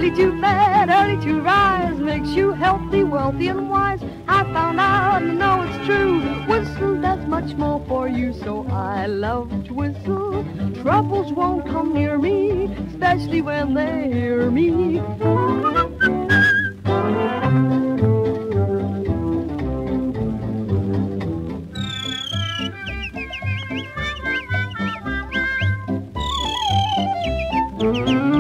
early to bed, early to rise makes you healthy, wealthy, and wise. I found out and know it's true. Whistle does much more for you, so I love to whistle. Troubles won't come near me, especially when they hear me. Mm-hmm.